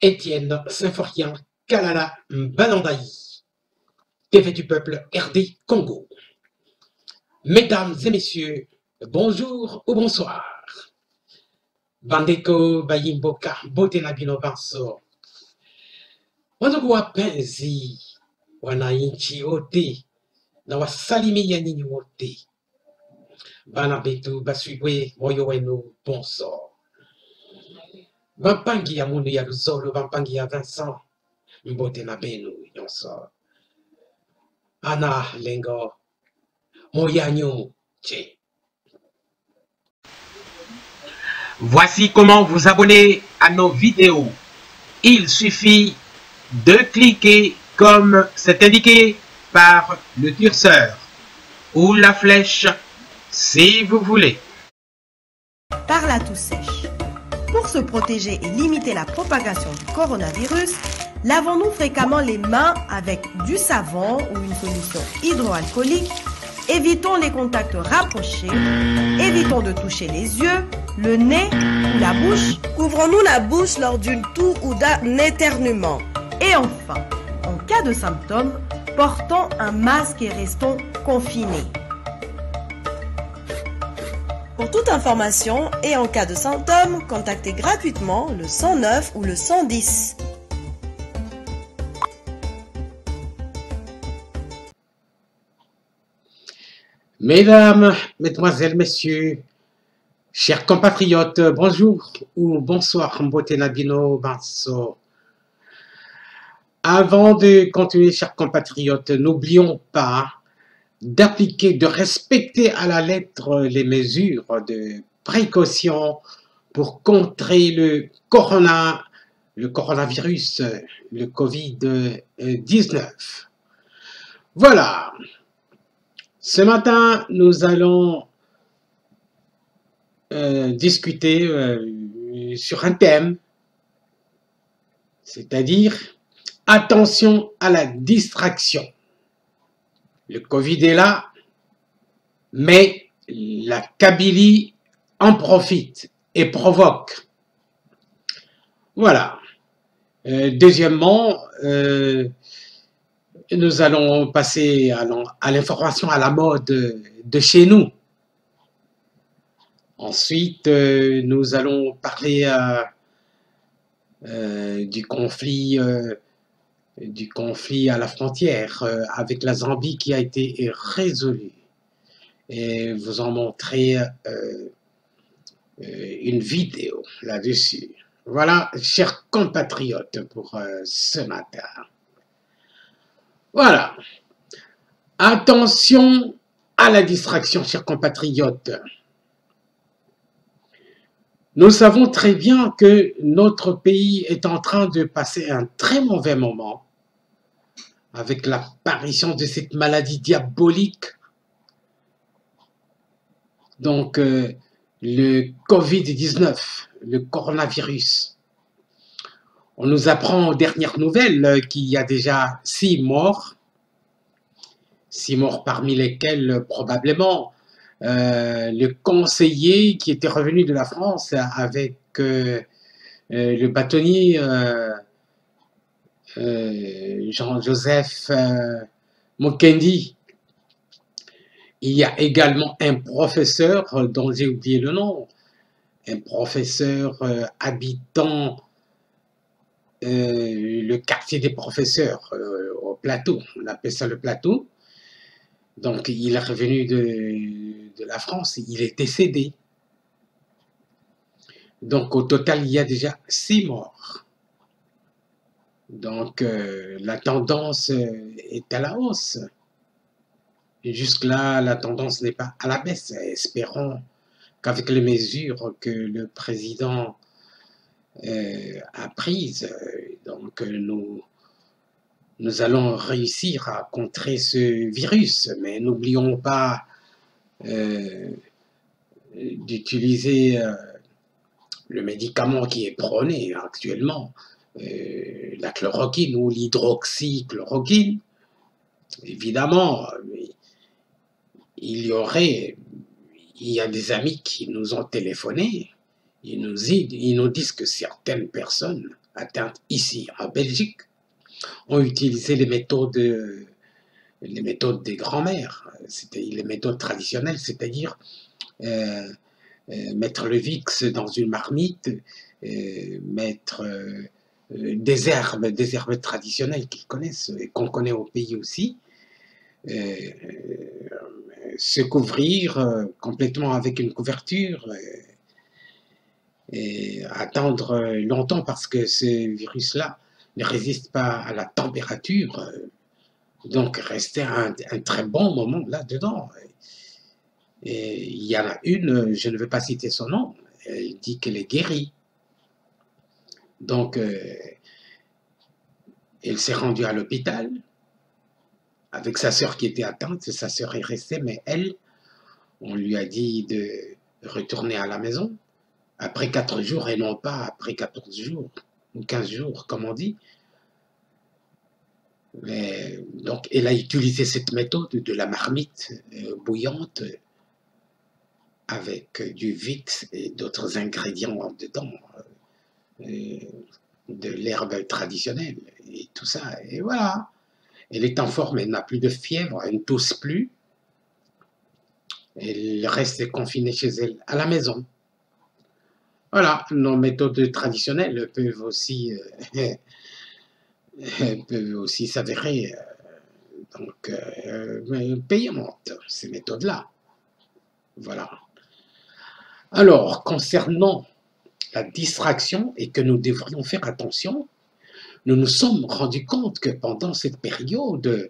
Étienne Symphorien Kalala Banandaï, TV du peuple RD Congo. Mesdames et messieurs, bonjour ou bonsoir. Bandeko Bayimboka Botenabino Banso. Wandugu wapenzi wananchi wote na wasalimia nyinyi wote, bana betu baswigwe moyo wenu bonso. Bampangi ya mundu ya Luzolo, bampangi ya Vincent mbote na benu nyonso. Ana lengo moyanyo che. Voici comment vous abonner à nos vidéos. Il suffit de cliquer comme c'est indiqué par le curseur ou la flèche si vous voulez. Par la toux sèche. Pour se protéger et limiter la propagation du coronavirus, lavons-nous fréquemment les mains avec du savon ou une solution hydroalcoolique. Évitons les contacts rapprochés. Évitons de toucher les yeux, le nez ou la bouche. Couvrons-nous la bouche lors d'une toux ou d'un éternuement. Et enfin, en cas de symptômes, portons un masque et restons confinés. Pour toute information et en cas de symptômes, contactez gratuitement le 109 ou le 110. Mesdames, Mesdemoiselles, Messieurs, chers compatriotes, bonjour ou bonsoir, Mbotenabino Banso. Avant de continuer, chers compatriotes, n'oublions pas d'appliquer, de respecter à la lettre les mesures de précaution pour contrer le coronavirus, le Covid-19. Voilà. Ce matin, nous allons discuter sur un thème, c'est-à-dire attention à la distraction. Le Covid est là, mais la Kabylie en profite et provoque. Voilà. Deuxièmement, nous allons passer à l'information à la mode de chez nous. Ensuite, nous allons parler du conflit à la frontière avec la Zambie qui a été résolu. Et vous en montrer une vidéo là-dessus. Voilà, chers compatriotes, pour ce matin. Voilà. Attention à la distraction, chers compatriotes. Nous savons très bien que notre pays est en train de passer un très mauvais moment avec l'apparition de cette maladie diabolique. Donc, le Covid-19, le coronavirus. On nous apprend aux dernières nouvelles qu'il y a déjà 6 morts. 6 morts parmi lesquels probablement le conseiller qui était revenu de la France avec le bâtonnier Jean-Joseph Mokendi. Il y a également un professeur dont j'ai oublié le nom, un professeur habitant le quartier des professeurs au plateau, on appelle ça le plateau. Donc il est revenu de la France, il est décédé. Donc au total, il y a déjà 6 morts. Donc la tendance est à la hausse. Jusque-là, la tendance n'est pas à la baisse. Espérons qu'avec les mesures que le président a prises, donc nous allons réussir à contrer ce virus. Mais n'oublions pas d'utiliser le médicament qui est prôné actuellement, la chloroquine ou l'hydroxychloroquine. Évidemment, il y a des amis qui nous ont téléphoné, ils nous disent que certaines personnes atteintes ici en Belgique ont utilisé les méthodes des grands-mères, c'était les méthodes traditionnelles, c'est-à-dire mettre le VIX dans une marmite, mettre des herbes traditionnelles qu'ils connaissent et qu'on connaît au pays aussi, se couvrir complètement avec une couverture et attendre longtemps parce que ce virus-là ne résiste pas à la température, donc rester un très bon moment là-dedans. Et il y en a une, je ne veux pas citer son nom, elle dit qu'elle est guérie. Donc, elle s'est rendue à l'hôpital avec sa sœur qui était atteinte, sa sœur est restée, mais elle, on lui a dit de retourner à la maison après 4 jours et non pas après 14 jours ou 15 jours, comme on dit. Mais, donc, elle a utilisé cette méthode de la marmite bouillante avec du VIX et d'autres ingrédients dedans, de l'herbe traditionnelle et tout ça. Et voilà, elle est en forme, elle n'a plus de fièvre, elle ne tousse plus. Elle reste confinée chez elle, à la maison. Voilà, nos méthodes traditionnelles peuvent aussi s'avérer payantes, ces méthodes-là. Voilà. Alors, concernant la distraction et que nous devrions faire attention, nous nous sommes rendus compte que pendant cette période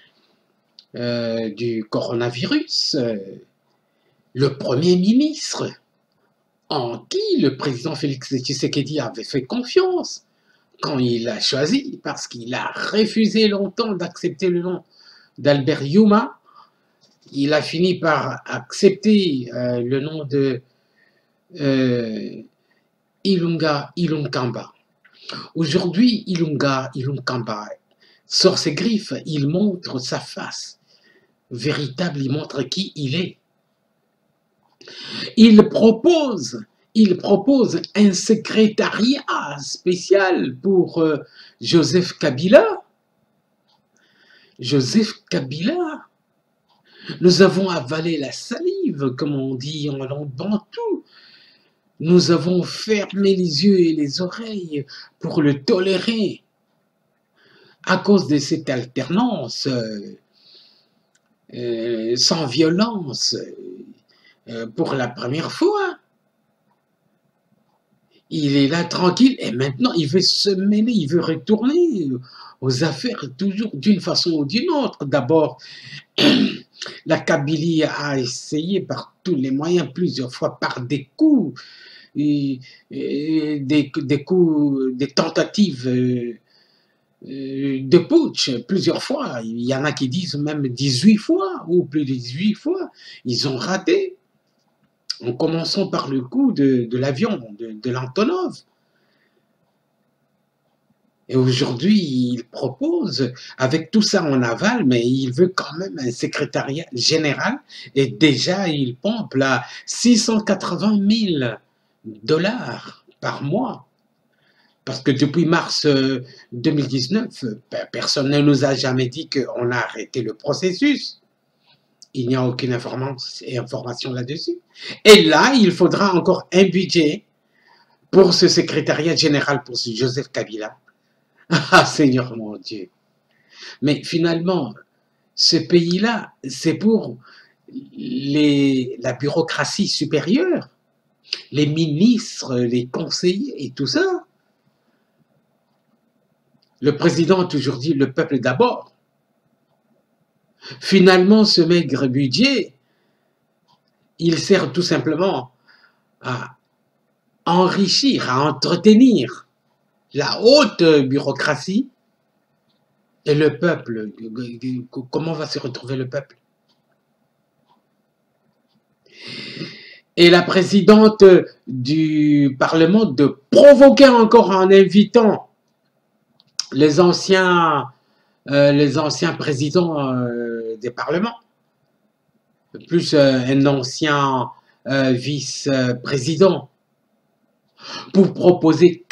du coronavirus, le Premier ministre, en qui le président Félix Tshisekedi avait fait confiance quand il a choisi, parce qu'il a refusé longtemps d'accepter le nom d'Albert Yuma, il a fini par accepter le nom de Ilunga Ilunkamba. Aujourd'hui, Ilunga Ilunkamba sort ses griffes, il montre sa face véritable, il montre qui il est. Il propose un secrétariat spécial pour Joseph Kabila. Joseph Kabila, nous avons avalé la salive, comme on dit en langue bantoue. Nous avons fermé les yeux et les oreilles pour le tolérer à cause de cette alternance sans violence pour la première fois. Il est là tranquille et maintenant il veut se mêler, il veut retourner aux affaires toujours d'une façon ou d'une autre. D'abord, la Kabylie a essayé par tous les moyens, plusieurs fois par des coups, des tentatives de putsch, plusieurs fois. Il y en a qui disent même 18 fois ou plus de 18 fois. Ils ont raté. En commençant par le coup de l'avion, de l'Antonov. Et aujourd'hui, il propose, avec tout ça en aval, mais il veut quand même un secrétariat général, et déjà, il pompe là 680 000 $ par mois. Parce que depuis mars 2019, personne ne nous a jamais dit qu'on a arrêté le processus. Il n'y a aucune information là-dessus. Et là, il faudra encore un budget pour ce secrétariat général, pour ce Joseph Kabila. Ah, Seigneur mon Dieu. Mais finalement, ce pays-là, c'est pour la bureaucratie supérieure, les ministres, les conseillers et tout ça. Le président a toujours dit le peuple d'abord. Finalement, ce maigre budget, il sert tout simplement à enrichir, à entretenir la haute bureaucratie et le peuple. Comment va se retrouver le peuple? Et la présidente du Parlement de provoquer encore en invitant les anciens présidents des parlements, plus un ancien vice-président. pour proposer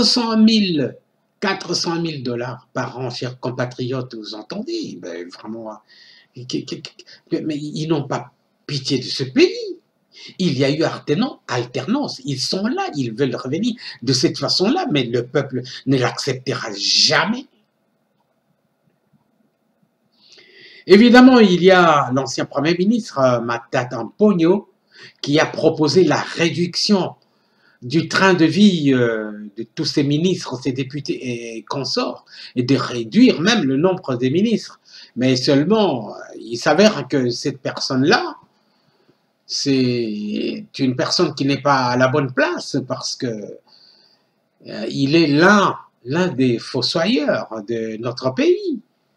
400 000 $ par an, chers compatriotes, vous entendez? Ben, vraiment, mais ils n'ont pas pitié de ce pays. Il y a eu alternance, ils sont là, ils veulent revenir de cette façon-là, mais le peuple ne l'acceptera jamais. Évidemment, il y a l'ancien Premier ministre, Matata Ponyo, qui a proposé la réduction du train de vie de tous ces ministres, ces députés et consorts, et de réduire même le nombre des ministres. Mais seulement, il s'avère que cette personne-là, c'est une personne qui n'est pas à la bonne place parce que il est l'un des fossoyeurs de notre pays.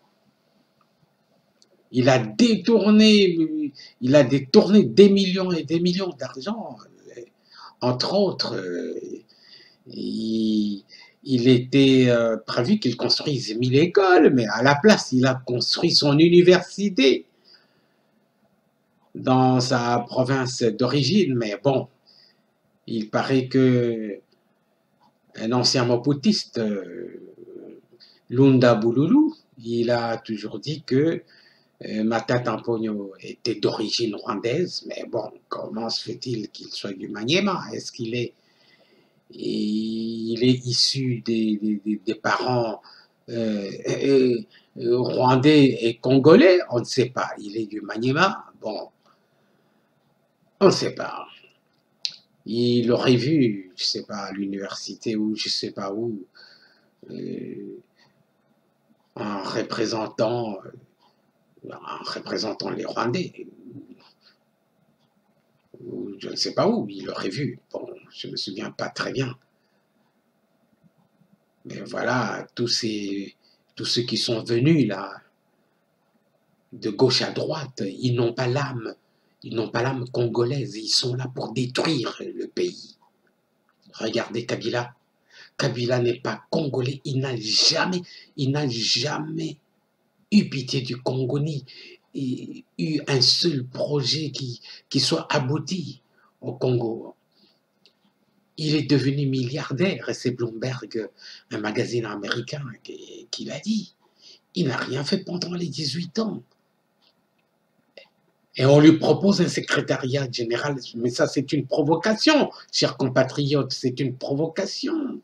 Il a détourné des millions et des millions d'argent. Entre autres, il était prévu qu'il construise 1000 écoles, mais à la place, il a construit son université dans sa province d'origine. Mais bon, il paraît que un ancien moputiste, Lunda Bululu, il a toujours dit que Matata Ponyo était d'origine rwandaise, mais bon, comment se fait-il qu'il soit du Maniema? Est-ce qu'il est, issu des parents rwandais et congolais? On ne sait pas. Il est du Maniema? Bon, on ne sait pas. Il aurait vu, je ne sais pas, à l'université ou je ne sais pas où, en représentant les Rwandais. Je ne sais pas où, il l'aurait vu. Bon, je ne me souviens pas très bien. Mais voilà, tous ceux qui sont venus là, de gauche à droite, ils n'ont pas l'âme. Ils n'ont pas l'âme congolaise. Ils sont là pour détruire le pays. Regardez Kabila. Kabila n'est pas congolais. Il n'a jamais eu pitié du Congo, ni eu un seul projet qui soit abouti au Congo. Il est devenu milliardaire, et c'est Bloomberg, un magazine américain, qui l'a dit. Il n'a rien fait pendant les 18 ans. Et on lui propose un secrétariat général, mais ça c'est une provocation, chers compatriotes, c'est une provocation.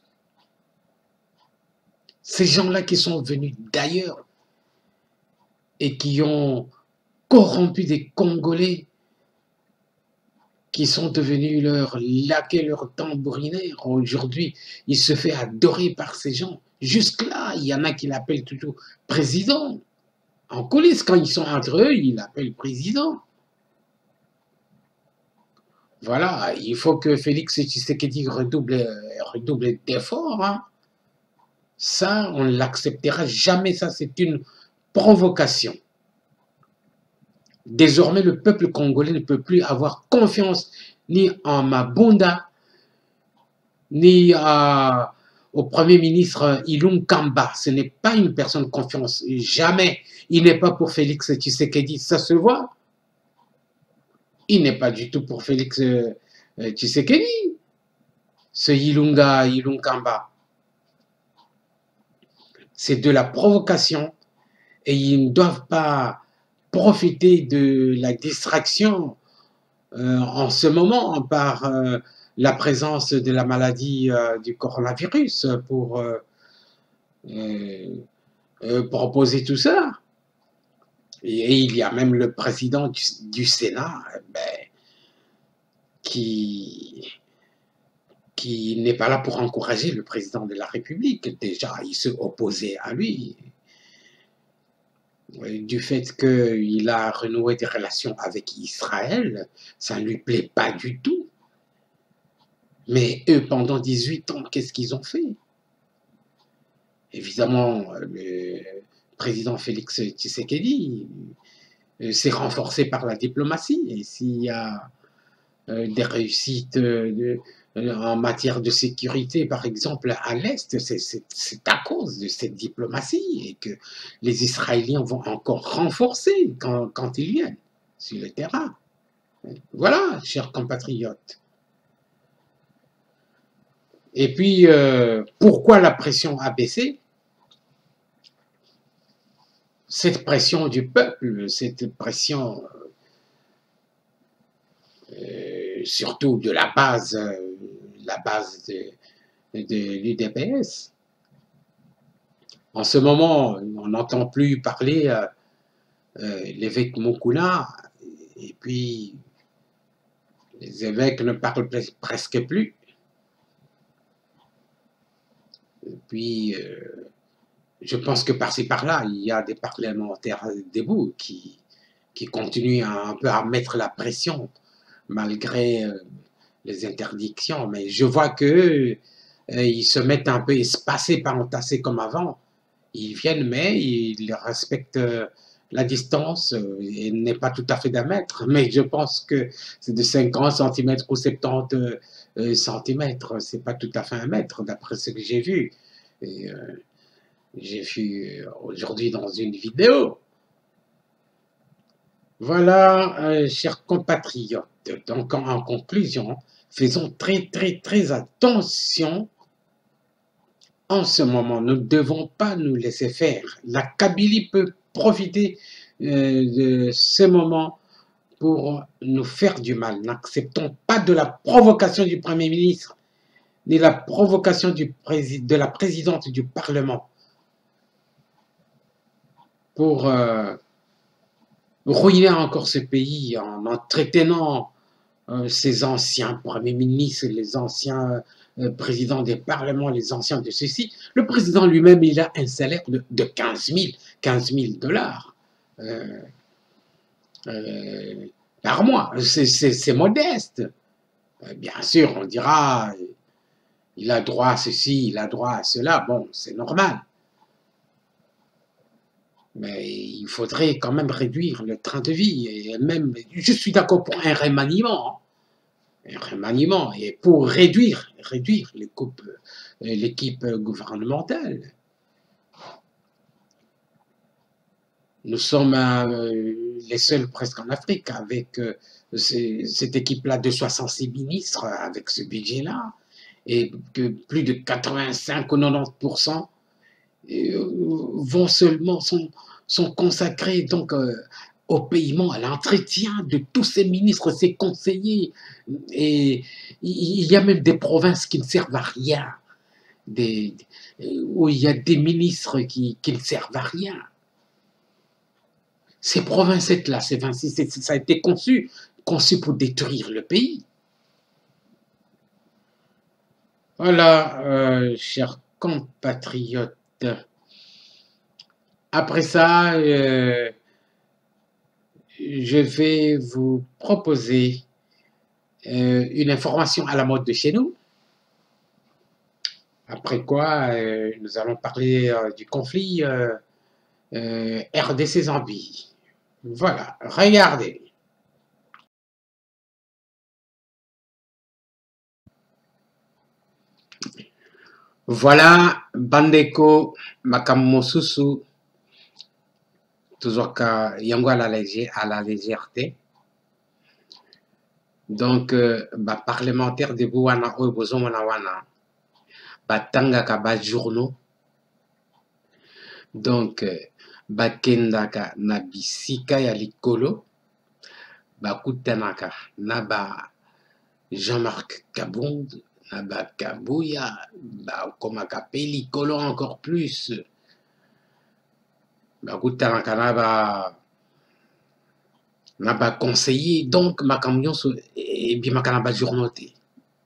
Ces gens-là qui sont venus d'ailleurs et qui ont corrompu des Congolais, qui sont devenus leurs laquais, leurs tambourinaires. Aujourd'hui, il se fait adorer par ces gens. Jusque-là, il y en a qui l'appellent toujours président. En coulisses, quand ils sont entre eux, ils l'appellent président. Voilà, il faut que Félix Tshisekedi redouble d'efforts. Hein. Ça, on ne l'acceptera jamais. Ça, c'est une provocation. Désormais, le peuple congolais ne peut plus avoir confiance ni en Mabunda, ni au Premier ministre Ilum Kamba. Ce n'est pas une personne de confiance. Jamais. Il n'est pas pour Félix Tshisekedi. Ça se voit. Il n'est pas du tout pour Félix Tshisekedi. Ce Ilum Kamba. C'est de la provocation. Et ils ne doivent pas profiter de la distraction en ce moment par la présence de la maladie du coronavirus pour proposer tout ça. Et il y a même le président du Sénat qui n'est pas là pour encourager le président de la République. Déjà, il se opposait à lui. Du fait qu'il a renoué des relations avec Israël, ça ne lui plaît pas du tout. Mais eux, pendant 18 ans, qu'est-ce qu'ils ont fait? Évidemment, le président Félix Tshisekedi s'est renforcé par la diplomatie. Et s'il y a des réussites en matière de sécurité, par exemple, à l'Est, c'est à cause de cette diplomatie et que les Israéliens vont encore renforcer quand ils viennent sur le terrain. Voilà, chers compatriotes. Et puis, pourquoi la pression a baissé? Cette pression du peuple, cette pression surtout de la base de l'UDPS. En ce moment, on n'entend plus parler l'évêque Moukoula, et puis les évêques ne parlent presque plus. Et puis, je pense que par-ci par-là, il y a des parlementaires debout qui continuent un peu à mettre la pression malgré les interdictions. Mais je vois que ils se mettent un peu espacés, pas entassés comme avant. Ils viennent, mais ils respectent la distance et n'est pas tout à fait d'un mètre. Mais je pense que c'est de 50 cm ou 70 cm. C'est pas tout à fait un mètre, d'après ce que j'ai vu. Et, j'ai vu aujourd'hui dans une vidéo. Voilà, chers compatriotes. Donc, en conclusion, faisons très attention. En ce moment, nous ne devons pas nous laisser faire. La Kabylie peut profiter de ce moment pour nous faire du mal. N'acceptons pas de la provocation du Premier ministre, ni la provocation de la présidente du Parlement pour ruiner encore ce pays en entretenant ces anciens premiers ministres, les anciens présidents des parlements, les anciens de ceci. Le président lui-même, il a un salaire de 15 000 dollars par mois. C'est modeste. Bien sûr, on dira, il a droit à ceci, il a droit à cela. Bon, c'est normal. Mais il faudrait quand même réduire le train de vie. Et même, je suis d'accord pour un remaniement. Un remaniement. Et pour réduire l'équipe gouvernementale. Nous sommes les seuls presque en Afrique avec cette équipe-là de 66 ministres, avec ce budget-là. Et que plus de 85 ou 90% sont consacrés donc au paiement, à l'entretien de tous ces ministres, ces conseillers. Et il y a même des provinces qui ne servent à rien, où il y a des ministres qui ne servent à rien. Ces provinces-là, ça a été conçu pour détruire le pays. Voilà, chers compatriotes. Après ça, je vais vous proposer une information à la mode de chez nous. Après quoi, nous allons parler du conflit RDC-Zambie. Voilà, regardez. Voilà, Bandeko Makamosusu, toujours yango à la légèreté. Donc, parlementaire de Bouwana Obozo Manawana, Batangaka ba journaux. Donc, Bakendaka na bisika ya likolo, Bakutanaka na Jean-Marc Kabonde, na Kabouya, Komaka Pelikolo encore plus. Bakutanaka na conseiller, donc Makambion et bien Makanaba journoté.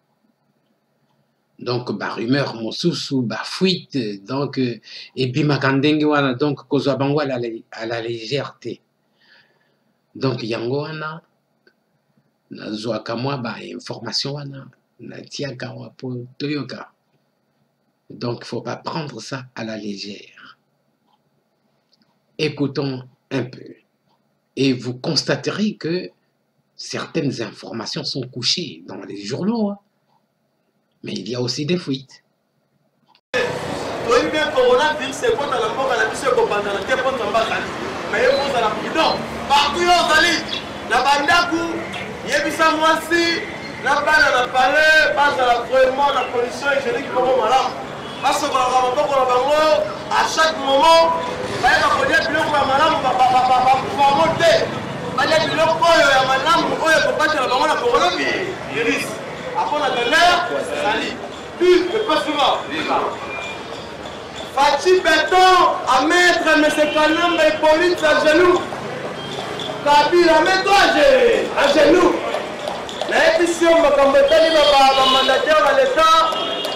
Donc, rumeur, mosusu, fuite, donc, et puis Makandengue, donc, Kozabangwa à la légèreté. Donc, Yangoana, Nazoakamwa, information, Natiaka, Toyoka. Donc, il ne faut pas prendre ça à la légère. Écoutons un peu. Et vous constaterez que certaines informations sont couchées dans les journaux. Mais il y a aussi des fuites. na bana na palais bazala vraiment na condition hygiénique comme malamu basokolaka maboko na bango à chaque moment bayeba kolia biloko ya malamu bakufango te balia biloko oyo ya malamu oyo ekobatela bango na coronavirus apona tenere sali le pas souvent Fachi Béton à mettre M. Kanamba et Police à genoux. Kabila, mets-toi à genoux. L'édition m'a combattu ma mandataire à l'État.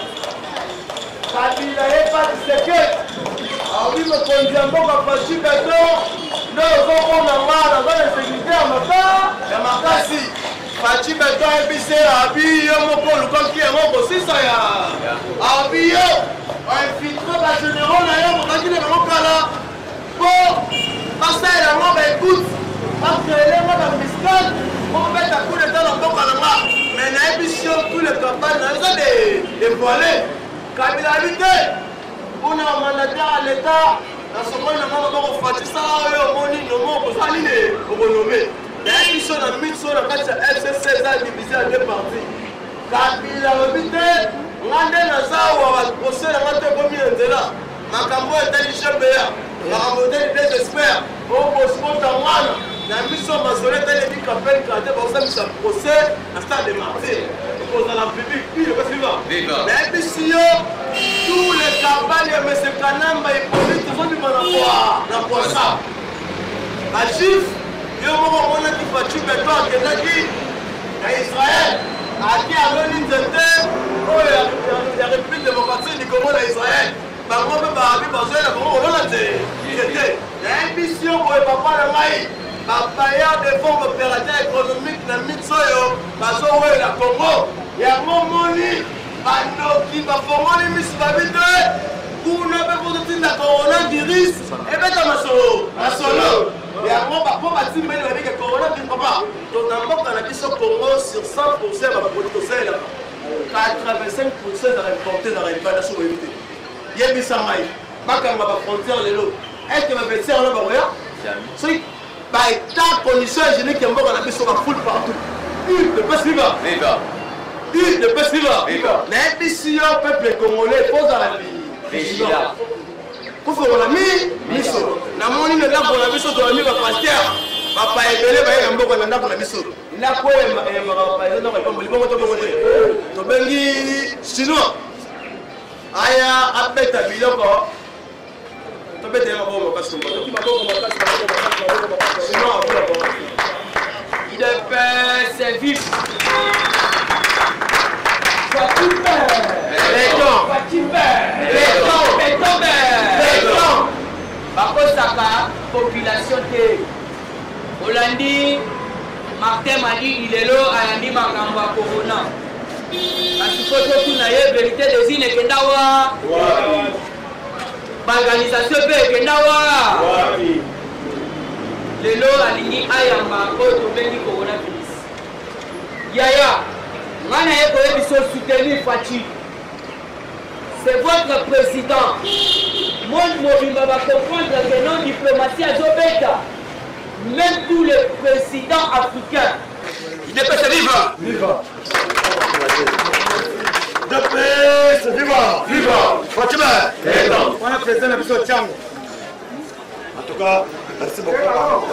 Kabila n'est pas du secret. Ah oui, me conduit un peu à Fachi Béton. Nous avons dans la sécurité à ma part. Il y a ma casse. Fachi Béton est pissé à Abi. Mon pôle, comme qui est mon aussi, ça y a. Abi, infiltré par généraux, d'ailleurs, on va dire que l'on là. Bon, parce que là, écoute, parce que les gens dans le fiscal, on met à coup de temps dans le bon calendrier. Mais la émission, tous les campagnes, on a des voilés. Kabila habité, on a un mandataire à l'État. Dans ce moment, on a fait ça, on a dit non, on a fait renommé. La émission, on a mis sur la carte FC16 divisé en deux parties. Kabila habité. Ngande na zawa procès na ngate komi nzela makambo intelligent beya makambo des experts au postpone mwana na mission mazole tele bi campagne kate ba usabisa procès na stade de martyr pour dans la public puis le suivant mais mission tous les campagnes de M. Kanamba et police sont du na quoi ça à Jif yo mo mona ki Fachi Béton kendaki na Israël aki aloni nzete oyo ya République démocratique du Congo na Israël bango mpe baabi bazoyela bango kolona nzete na émission boye papa na ngai bapaya de fonds opérateur économique na mix oyo bazowelela Congo yango moni bandoki bafongoli misu babi te kuna mpe kozotinda coronavirus ebeta masolo yango bapo batimbeli babike coronavirus papa to na mboka na biso Congo sur 100% ya baproduit tosala 85% ezala importé na répanda so boyebi te yebisa ngai bakanga bafrontière lelo eke bavertiere wana bakoya soki baétat condition hygiénique ya mboka na biso bafoule partout ne peut suivre ne peut suivre nayebisi yo peuple congolais pozala vigilant kufongola miso namoni na ndako na biso tolami bapaster bapa ebele baye na mboka na ndako na biso ndako eyembaka bapaster epamboli bongo tobongo te tobengi chinois aya abeta biloko tobetela bongo makasi il est père c'est vif bakosaka population te olandi Martin Madi ilelo ayandi makambo ya corona kasi totuna ye vérité des ine ekenda wa baorganisation mpe ekenda wa lelo alingi ayamba oyo tobengi coronavirus yaya ngana ye koyebiso soutenir Fachi. C'est votre président. Monde Mobimba va comprendre que non diplomatie à Zobeta. Même tous les présidents africains. Il est pas vivant. Vivant. De paix, c'est vivant. Vivant. Fatima. On a président de Bissau Tchango. En tout cas, merci beaucoup.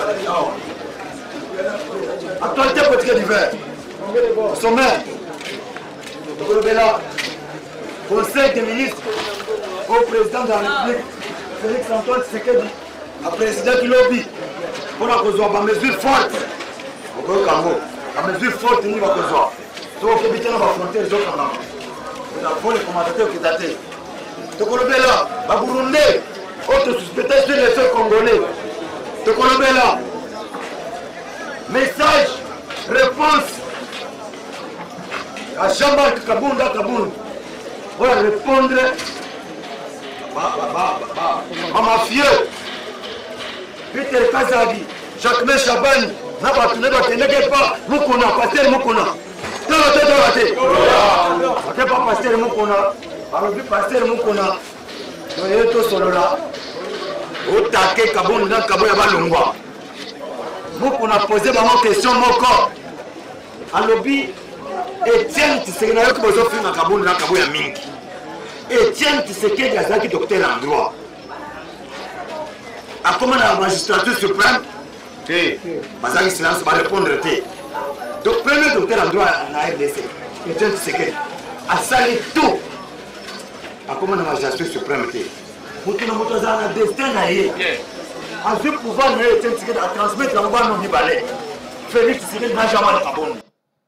Actualité politique d'hiver. Sommet. Conseil des ministres au président de la République, Félix Antoine Tshisekedi, le président qui lobby pour la mesure forte. La mesure forte, il va besoin. Donc, il y a des frontières, les autres en nous avons les commentateurs qui datent. Donc, on est là, les Burundais, autres suspectés sur les sols congolais. Donc, on est là. Message, réponse à Jean-Marc Kabunda Kabunda. On va répondre à mafieux. Peter Kazadi, Jacques Chabani, n'a pas tenu à tenir pas, Moukona, Pasteur Moukona. On pas Pasteur Moukona, alors du Pasteur Moukona, on est tous solo là. Au taquet Kabunda Kaboya Balungwa. Moukona posé ma question, mon corps. À lobby. Etienne Tshisekedi na yoki bozofinga kabonde na kabo ya mingi. Etienne Tshisekedi azalaki docteur en droit. Akoma na magistrature suprême te bazalaki silence barépondre te. Donc premier docteur en droit na RDC Etienne Tshisekedi asali tout. Akoma na magistrature suprême te. Moto na moto azala na destin na ye. Azwi pouvoir na Etienne Tshisekedi a transmettre na mobali no mibale. Félix Tshisekedi na jamais na kabonde.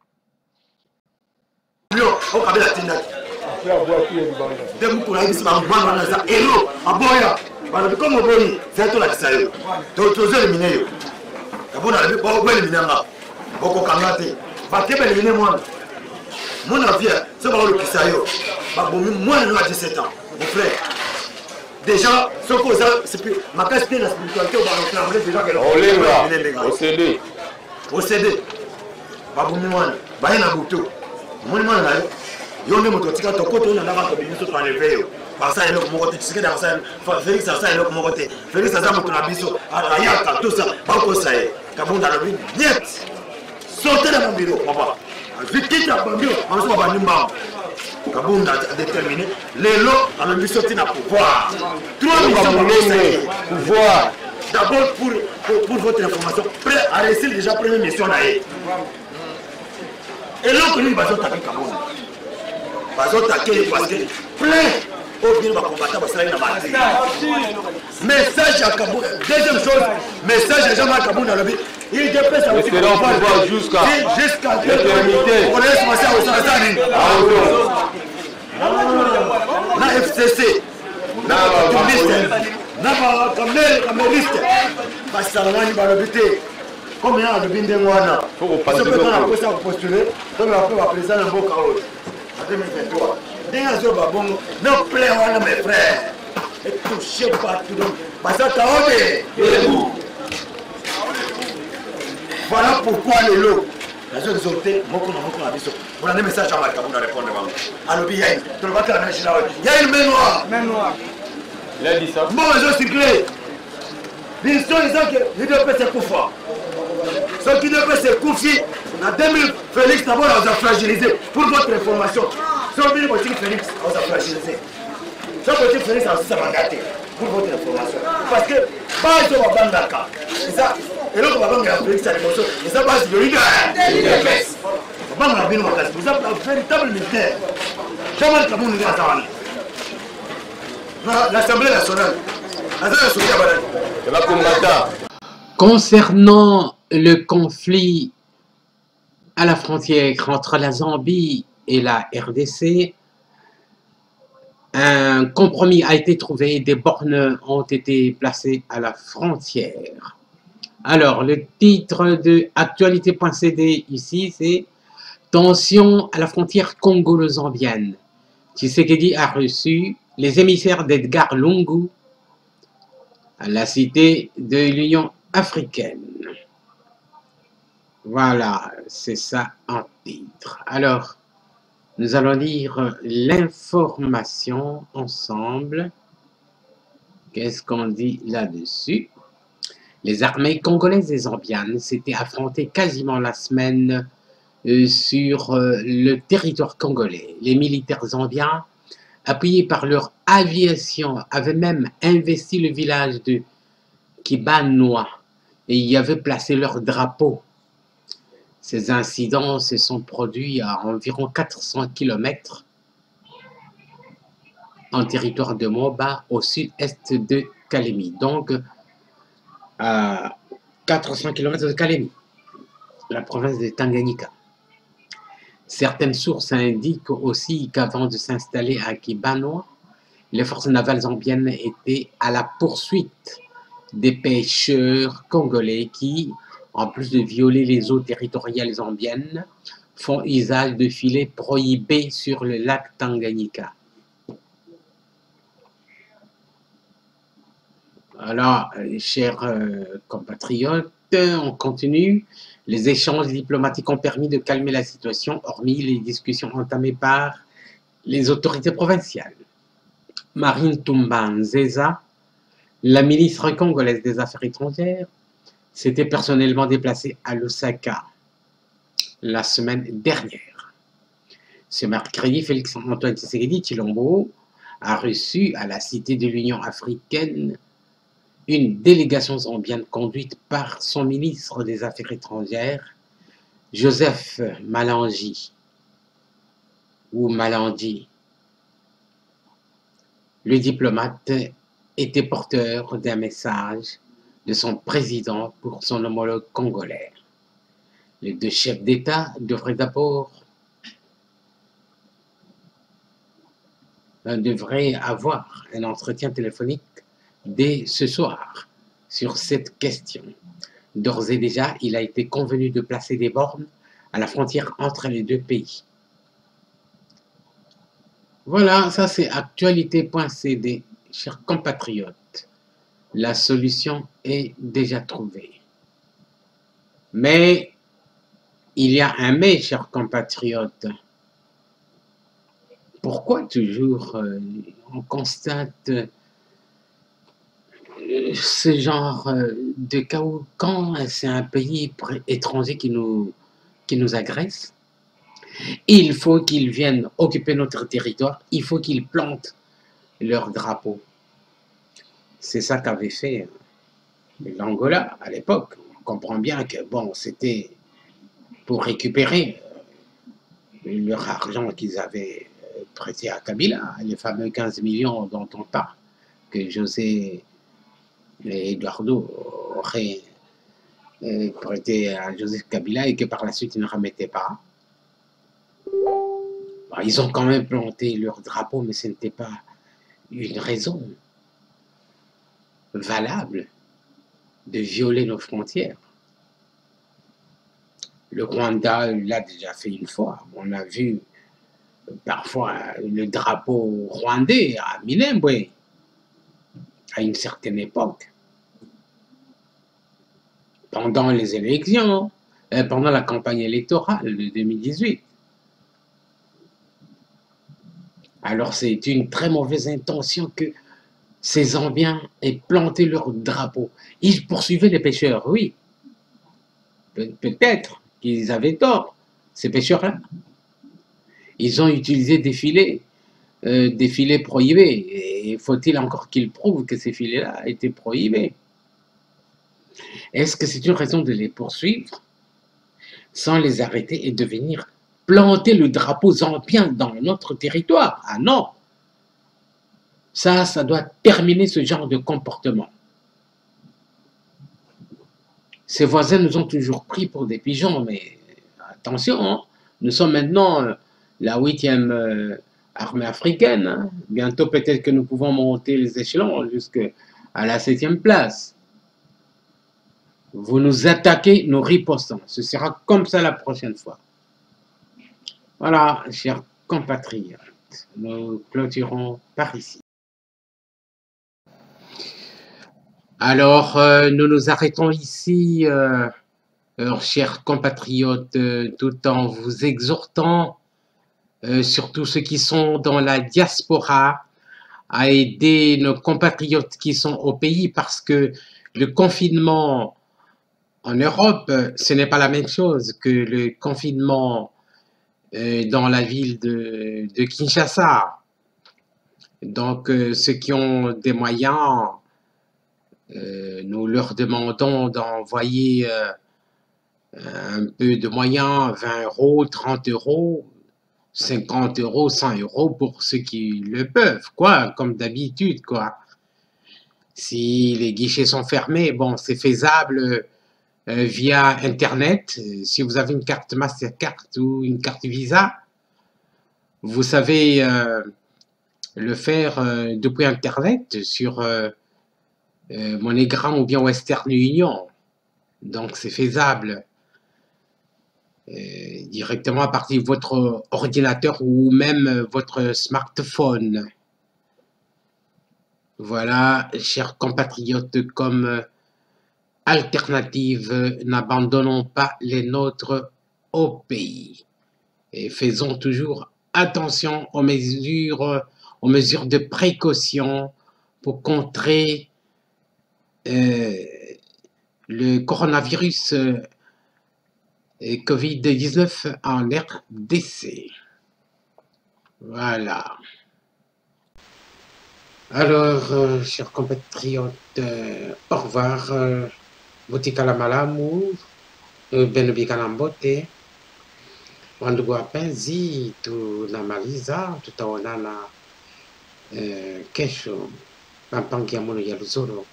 Au Kabila Tindaki. Demu kuna hivi mabwana wanaza elo aboya. Bana bikomo boni zetu la kisayo. Tozo eliminer yo. Kabona ba eliminer nga. Boko kamate. Ba kebe eliminer mwana. Mwana via, c'est pas le kisayo. Ba bomi mwana na 17 ans. Mon frère. Déjà, ce que ça c'est ma casse la spiritualité on va reclamer déjà que on CD. Au CD. Ba bomi mwana. Ba ina buto. Mwana na yo. Yonde moto tika tokoto na ndaka to biso to enlever yo basa eloko moko te Tshisekedi basa Félix asa eloko moko te Félix asa moto na biso ayaka tout ça bako ça e kabunda na bi net sortez de mon bureau papa vite ta bambio on se va nimba kabunda déterminé lelo na biso tina pouvoir 3 missions pouvoir d'abord pour votre information prêt à réussir déjà première mission là et là que nous basons ta kabunda bazotaquer parce que plein au bien va combattre basala na base message à Kabou deuxième chose message à Jean-Marc Kabou dans le but il dépêche à pouvoir jusqu'à l'éternité on laisse passer au Sazani na FCC na cameriste basalani ba le but comme il y a le binde wana faut passer pour postuler comme après va président mboka o 2023. Déjà, babongo, non plaît à mes frères. Et touché partout. Voilà pourquoi les lots. La zone exaltée, on a des messages à Marc pour répondre. Alors, il y a une main noire. Il a dit ça. Bon, je circulé. L'histoire disant que l'idée peut se couper. Ce qui devait se couper, en 2000, Félix d'abord a fragilisé. Pour votre information, ce qui est Félix a fragilisé. Ce qui est Félix a aussi mandaté. Pour votre information. Parce que, pas de Wabandaka. C'est ça. Et l'autre Wabanga Félix a l'émotion. Et ça passe de l'idée. Wabanga Bino Wakas. Vous avez un véritable militaire. Jamais le monde n'est l'Assemblée nationale. Concernant le conflit à la frontière entre la Zambie et la RDC, un compromis a été trouvé, des bornes ont été placées à la frontière. Alors, le titre de actualité.cd ici, c'est « Tension à la frontière congolo-zambienne ». Tshisekedi a reçu les émissaires d'Edgar Lungu à la cité de l'Union africaine. Voilà, c'est ça en titre. Alors, nous allons lire l'information ensemble. Qu'est-ce qu'on dit là-dessus? Les armées congolaises et zambiennes s'étaient affrontées quasiment la semaine sur le territoire congolais. Les militaires zambiens, appuyés par leur aviation, avaient même investi le village de Kibanoa et y avaient placé leur drapeau. Ces incidents se sont produits à environ 400 km en territoire de Moba, au sud-est de Kalemi. Donc, à 400 km de Kalemi, la province de Tanganyika. Certaines sources indiquent aussi qu'avant de s'installer à Kibanoa, les forces navales zambiennes étaient à la poursuite des pêcheurs congolais qui, en plus de violer les eaux territoriales zambiennes, font usage de filets prohibés sur le lac Tanganyika. Alors, chers compatriotes, on continue. Les échanges diplomatiques ont permis de calmer la situation, hormis les discussions entamées par les autorités provinciales. Marine Toumba Nzeza, la ministre congolaise des Affaires étrangères, s'était personnellement déplacée à Lusaka la semaine dernière. Ce mercredi, Félix-Antoine Tshisekedi Tshilombo a reçu à la Cité de l'Union africaine une délégation zambienne conduite par son ministre des Affaires étrangères, Joseph Malangi, ou Malandi. Le diplomate était porteur d'un message de son président pour son homologue congolais. Les deux chefs d'État devraient avoir un entretien téléphonique dès ce soir sur cette question. D'ores et déjà, il a été convenu de placer des bornes à la frontière entre les deux pays. Voilà, ça c'est actualité.cd, chers compatriotes. La solution est déjà trouvée. Mais il y a un mais, chers compatriotes. Pourquoi toujours on constate ce genre de cas où quand c'est un pays étranger qui nous agresse, il faut qu'ils viennent occuper notre territoire, il faut qu'ils plantent leur drapeau. C'est ça qu'avait fait l'Angola à l'époque. On comprend bien que bon, c'était pour récupérer leur argent qu'ils avaient prêté à Kabila, les fameux 15 millions dont on parle, que José et Eduardo auraient prêté à Joseph Kabila et que par la suite ils ne remettaient pas. Bon, ils ont quand même planté leur drapeau, mais ce n'était pas une raison valable de violer nos frontières. Le Rwanda l'a déjà fait une fois. On a vu parfois le drapeau rwandais à Minembwe à une certaine époque. Pendant les élections, pendant la campagne électorale de 2018. Alors c'est une très mauvaise intention que ces Zambiens aient planté leur drapeau. Ils poursuivaient les pêcheurs, oui. Peut-être qu'ils avaient tort, ces pêcheurs-là. Ils ont utilisé des filets prohibés. Et faut-il encore qu'ils prouvent que ces filets-là étaient prohibés? Est-ce que c'est une raison de les poursuivre sans les arrêter et de venir planter le drapeau zambien dans notre territoire? Ah non! Ça doit terminer ce genre de comportement. Ces voisins nous ont toujours pris pour des pigeons, mais attention, hein, nous sommes maintenant la 8e armée africaine. Hein. Bientôt, peut-être que nous pouvons monter les échelons jusqu'à la 7e place. Vous nous attaquez, nous ripostons. Ce sera comme ça la prochaine fois. Voilà, chers compatriotes, nous clôturons par ici. Alors, nous nous arrêtons ici, chers compatriotes, tout en vous exhortant, surtout ceux qui sont dans la diaspora, à aider nos compatriotes qui sont au pays, parce que le confinement en Europe, ce n'est pas la même chose que le confinement dans la ville de Kinshasa. Donc, ceux qui ont des moyens, nous leur demandons d'envoyer un peu de moyens, 20 €, 30 €, 50 €, 100 € pour ceux qui le peuvent, quoi, comme d'habitude, quoi. Si les guichets sont fermés, bon, c'est faisable via Internet. Si vous avez une carte Mastercard ou une carte Visa, vous savez le faire depuis Internet sur MoneyGram ou bien Western Union. Donc, c'est faisable directement à partir de votre ordinateur ou même votre smartphone. Voilà, chers compatriotes, comme alternative, n'abandonnons pas les nôtres au pays. Et faisons toujours attention aux mesures de précaution pour contrer le coronavirus Covid-19 en RDC. Voilà. Alors, chers compatriotes, au revoir. Botika la malamu, benubika na mbote. Wandugu wapenzi, tunamaliza, tutaonana kesho pampangia mono ya Luzolo.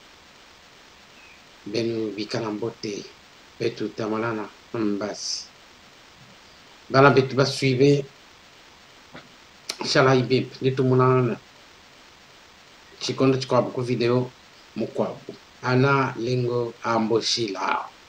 Benubika na mbote, betu tamalana mbasi. Bala betu basuive, shala ibib, nitumunana. Chikondo chikwabu ku video mukwabu. Ana lingo amboshila.